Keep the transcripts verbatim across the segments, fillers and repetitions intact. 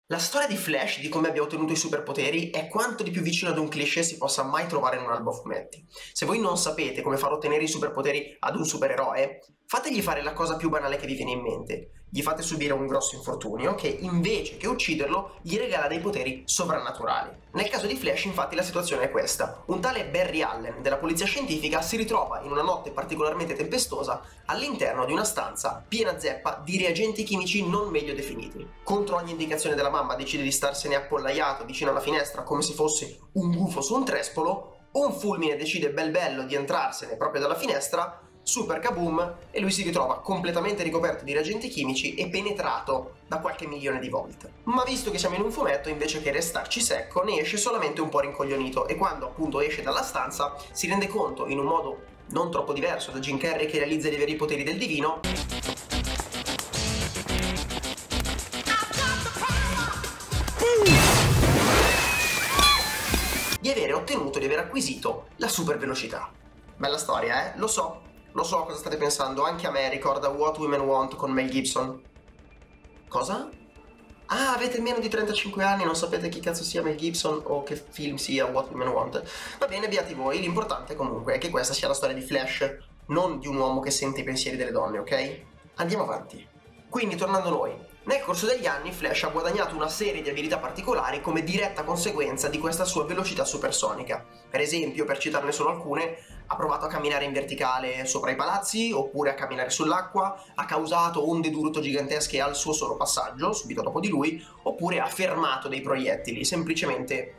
La storia di Flash, di come abbia ottenuto i superpoteri, è quanto di più vicino ad un cliché si possa mai trovare in un albo a fumetti. Se voi non sapete come far ottenere i superpoteri ad un supereroe, fategli fare la cosa più banale che vi viene in mente. Gli fate subire un grosso infortunio che, invece che ucciderlo, gli regala dei poteri sovrannaturali. Nel caso di Flash, infatti, la situazione è questa. Un tale Barry Allen della polizia scientifica si ritrova in una notte particolarmente tempestosa all'interno di una stanza piena zeppa di reagenti chimici non meglio definiti. Contro ogni indicazione della mamma decide di starsene appollaiato vicino alla finestra come se fosse un gufo su un trespolo. Un fulmine decide bel bello di entrarsene proprio dalla finestra, super kaboom, e lui si ritrova completamente ricoperto di reagenti chimici e penetrato da qualche milione di volte. Ma visto che siamo in un fumetto, invece che restarci secco, ne esce solamente un po' rincoglionito, e quando appunto esce dalla stanza si rende conto, in un modo non troppo diverso da Jim Carrey che realizza i veri poteri del divino, di avere ottenuto, di aver acquisito la super velocità. Bella storia, eh? Lo so, lo so cosa state pensando, anche a me ricorda What Women Want con Mel Gibson. Cosa? Ah, avete meno di trentacinque anni, non sapete chi cazzo sia Mel Gibson o che film sia What Women Want? Va bene, beati voi, l'importante comunque è che questa sia la storia di Flash, non di un uomo che sente i pensieri delle donne, ok? Andiamo avanti. Quindi, tornando a noi, nel corso degli anni Flash ha guadagnato una serie di abilità particolari come diretta conseguenza di questa sua velocità supersonica. Per esempio, per citarne solo alcune, ha provato a camminare in verticale sopra i palazzi, oppure a camminare sull'acqua, ha causato onde d'urto gigantesche al suo solo passaggio, subito dopo di lui, oppure ha fermato dei proiettili, semplicemente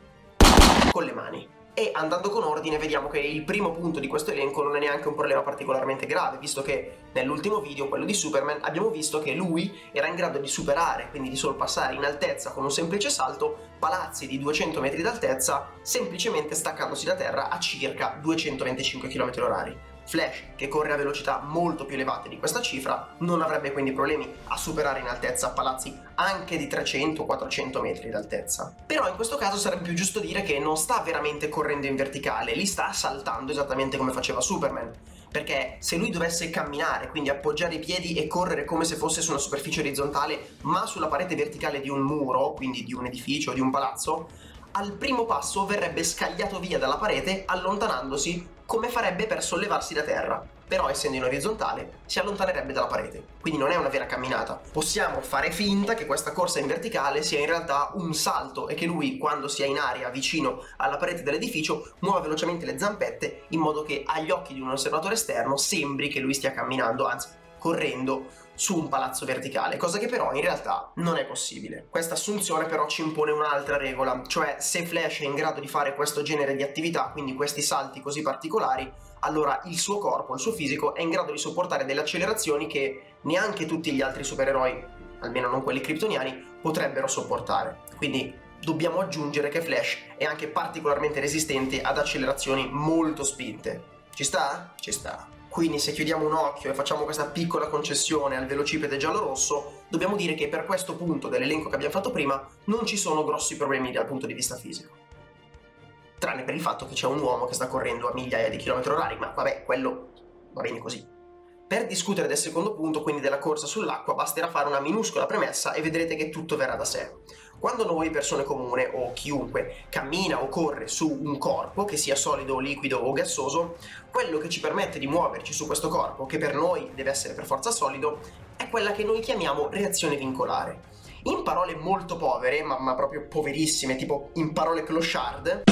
con le mani. E andando con ordine vediamo che il primo punto di questo elenco non è neanche un problema particolarmente grave, visto che nell'ultimo video, quello di Superman, abbiamo visto che lui era in grado di superare, quindi di sorpassare in altezza con un semplice salto, palazzi di duecento metri d'altezza, semplicemente staccandosi da terra a circa duecentoventicinque chilometri orari. Flash, che corre a velocità molto più elevate di questa cifra, non avrebbe quindi problemi a superare in altezza palazzi anche di trecento quattrocento metri d'altezza. Però in questo caso sarebbe più giusto dire che non sta veramente correndo in verticale, li sta saltando esattamente come faceva Superman. Perché se lui dovesse camminare, quindi appoggiare i piedi e correre come se fosse su una superficie orizzontale, ma sulla parete verticale di un muro, quindi di un edificio o di un palazzo, al primo passo verrebbe scagliato via dalla parete, allontanandosi come farebbe per sollevarsi da terra. Però essendo in orizzontale si allontanerebbe dalla parete, quindi non è una vera camminata. Possiamo fare finta che questa corsa in verticale sia in realtà un salto e che lui, quando sia in aria vicino alla parete dell'edificio, muova velocemente le zampette in modo che agli occhi di un osservatore esterno sembri che lui stia camminando, anzi correndo su un palazzo verticale, cosa che però in realtà non è possibile. Questa assunzione però ci impone un'altra regola, cioè se Flash è in grado di fare questo genere di attività, quindi questi salti così particolari, allora il suo corpo, il suo fisico è in grado di sopportare delle accelerazioni che neanche tutti gli altri supereroi, almeno non quelli kryptoniani, potrebbero sopportare. Quindi dobbiamo aggiungere che Flash è anche particolarmente resistente ad accelerazioni molto spinte. Ci sta? Ci sta. Quindi se chiudiamo un occhio e facciamo questa piccola concessione al velocipede giallo-rosso, dobbiamo dire che per questo punto dell'elenco che abbiamo fatto prima non ci sono grossi problemi dal punto di vista fisico. Tranne per il fatto che c'è un uomo che sta correndo a migliaia di chilometri orari, ma vabbè, quello va bene così. Per discutere del secondo punto, quindi della corsa sull'acqua, basterà fare una minuscola premessa e vedrete che tutto verrà da sé. Quando noi, persone comune o chiunque, cammina o corre su un corpo, che sia solido, liquido o gassoso, quello che ci permette di muoverci su questo corpo, che per noi deve essere per forza solido, è quella che noi chiamiamo reazione vincolare. In parole molto povere, ma, ma proprio poverissime, tipo in parole clochard,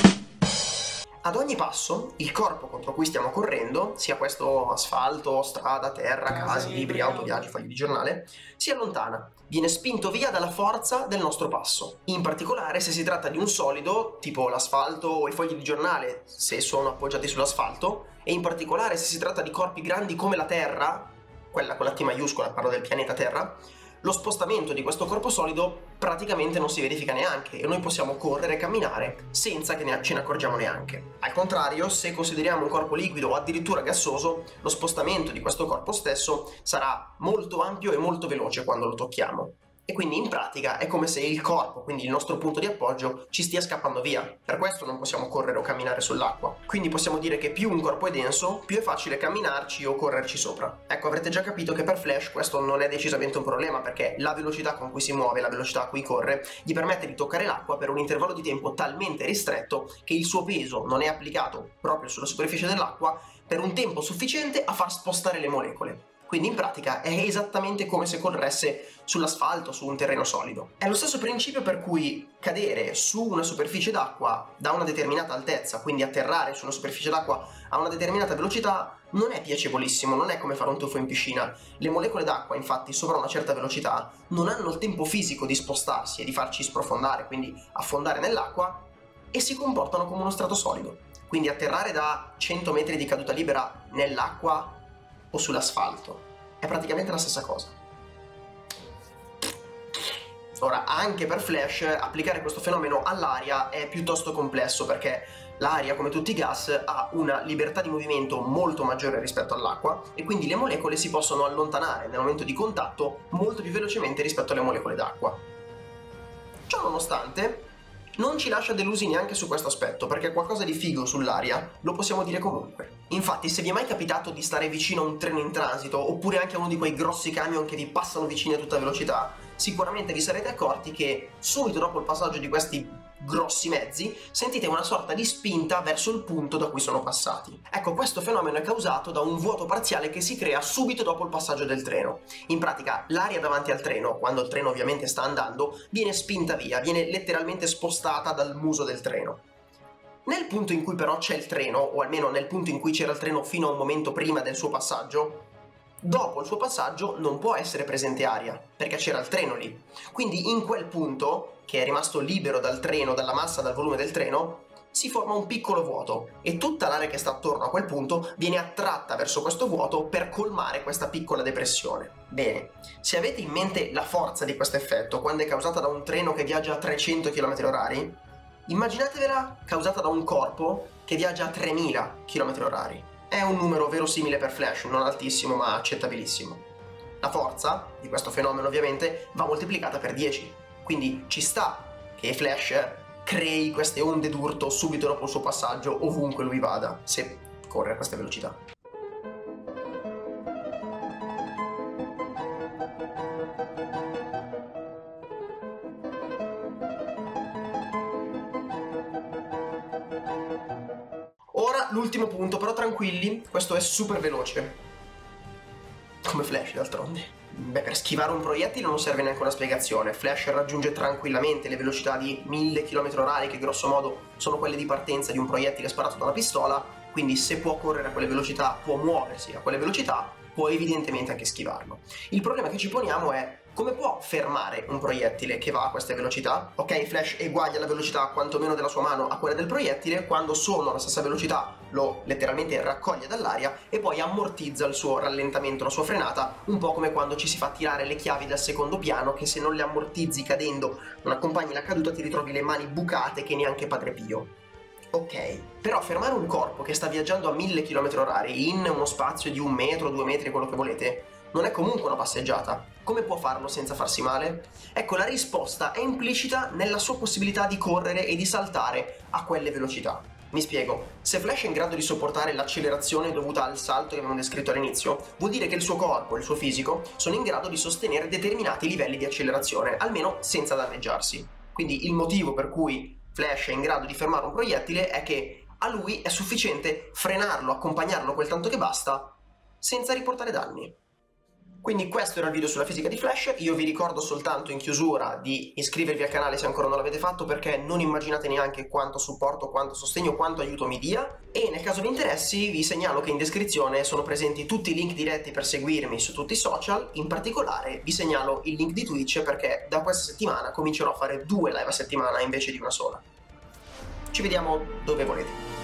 ad ogni passo, il corpo contro cui stiamo correndo, sia questo asfalto, strada, terra, case, libri, auto, viaggi, fogli di giornale, si allontana, viene spinto via dalla forza del nostro passo. In particolare, se si tratta di un solido, tipo l'asfalto o i fogli di giornale, se sono appoggiati sull'asfalto, e in particolare se si tratta di corpi grandi come la Terra, quella con la T maiuscola, parlo del pianeta Terra, lo spostamento di questo corpo solido praticamente non si verifica neanche e noi possiamo correre e camminare senza che ne ce ne accorgiamo neanche. Al contrario, se consideriamo un corpo liquido o addirittura gassoso, lo spostamento di questo corpo stesso sarà molto ampio e molto veloce quando lo tocchiamo. e quindi in pratica è come se il corpo, quindi il nostro punto di appoggio, ci stia scappando via. Per questo non possiamo correre o camminare sull'acqua. Quindi possiamo dire che più un corpo è denso, più è facile camminarci o correrci sopra. Ecco, avrete già capito che per Flash questo non è decisamente un problema, perché la velocità con cui si muove, la velocità a cui corre, gli permette di toccare l'acqua per un intervallo di tempo talmente ristretto che il suo peso non è applicato proprio sulla superficie dell'acqua per un tempo sufficiente a far spostare le molecole. Quindi in pratica è esattamente come se corresse sull'asfalto, su un terreno solido. È lo stesso principio per cui cadere su una superficie d'acqua da una determinata altezza, quindi atterrare su una superficie d'acqua a una determinata velocità, non è piacevolissimo, non è come fare un tuffo in piscina. Le molecole d'acqua, infatti, sopra una certa velocità, non hanno il tempo fisico di spostarsi e di farci sprofondare, quindi affondare nell'acqua, e si comportano come uno strato solido. Quindi atterrare da cento metri di caduta libera nell'acqua o sull'asfalto è praticamente la stessa cosa. Ora, anche per Flash applicare questo fenomeno all'aria è piuttosto complesso, perché l'aria, come tutti i gas, ha una libertà di movimento molto maggiore rispetto all'acqua e quindi le molecole si possono allontanare nel momento di contatto molto più velocemente rispetto alle molecole d'acqua. Ciò nonostante, non ci lascia delusi neanche su questo aspetto, perché qualcosa di figo sull'aria lo possiamo dire comunque. Infatti, se vi è mai capitato di stare vicino a un treno in transito, oppure anche a uno di quei grossi camion che vi passano vicini a tutta velocità, sicuramente vi sarete accorti che subito dopo il passaggio di questi grossi mezzi sentite una sorta di spinta verso il punto da cui sono passati. Ecco, questo fenomeno è causato da un vuoto parziale che si crea subito dopo il passaggio del treno. In pratica, l'aria davanti al treno, quando il treno ovviamente sta andando, viene spinta via, viene letteralmente spostata dal muso del treno. Nel punto in cui però c'è il treno, o almeno nel punto in cui c'era il treno fino a un momento prima del suo passaggio, dopo il suo passaggio non può essere presente aria, perché c'era il treno lì. Quindi in quel punto, che è rimasto libero dal treno, dalla massa, dal volume del treno, si forma un piccolo vuoto e tutta l'aria che sta attorno a quel punto viene attраtta verso questo vuoto per colmare questa piccola depressione. Bene, se avete in mente la forza di questo effetto quando è causata da un treno che viaggia a trecento chilometri orari, immaginatevela causata da un corpo che viaggia a tremila chilometri orari. È un numero verosimile per Flash, non altissimo ma accettabilissimo. La forza di questo fenomeno ovviamente va moltiplicata per dieci, quindi ci sta che Flash crei queste onde d'urto subito dopo il suo passaggio ovunque lui vada, se corre a queste velocità. Ora l'ultimo punto, però tranquilli, questo è super veloce. Come Flash d'altronde. Beh, per schivare un proiettile non serve neanche una spiegazione. Flash raggiunge tranquillamente le velocità di mille chilometri orari, che grosso modo sono quelle di partenza di un proiettile sparato da una pistola, quindi se può correre a quelle velocità, può muoversi a quelle velocità, può evidentemente anche schivarlo. Il problema che ci poniamo è: come può fermare un proiettile che va a queste velocità? Ok, Flash eguaglia la velocità quantomeno della sua mano a quella del proiettile, quando sono alla stessa velocità lo letteralmente raccoglie dall'aria e poi ammortizza il suo rallentamento, la sua frenata, un po' come quando ci si fa tirare le chiavi dal secondo piano, che se non le ammortizzi cadendo non accompagni la caduta, ti ritrovi le mani bucate che neanche Padre Pio. Ok, però fermare un corpo che sta viaggiando a mille chilometri orari in uno spazio di un metro, due metri, quello che volete, non è comunque una passeggiata. Come può farlo senza farsi male? Ecco, la risposta è implicita nella sua possibilità di correre e di saltare a quelle velocità. Mi spiego, se Flash è in grado di sopportare l'accelerazione dovuta al salto che abbiamo descritto all'inizio, vuol dire che il suo corpo e il suo fisico sono in grado di sostenere determinati livelli di accelerazione, almeno senza danneggiarsi. Quindi il motivo per cui Flash è in grado di fermare un proiettile è che a lui è sufficiente frenarlo, accompagnarlo quel tanto che basta, senza riportare danni. Quindi questo era il video sulla fisica di Flash. Io vi ricordo soltanto in chiusura di iscrivervi al canale se ancora non l'avete fatto, perché non immaginate neanche quanto supporto, quanto sostegno, quanto aiuto mi dia. E nel caso vi interessi vi segnalo che in descrizione sono presenti tutti i link diretti per seguirmi su tutti i social. In particolare vi segnalo il link di Twitch, perché da questa settimana comincerò a fare due live a settimana invece di una sola. Ci vediamo dove volete.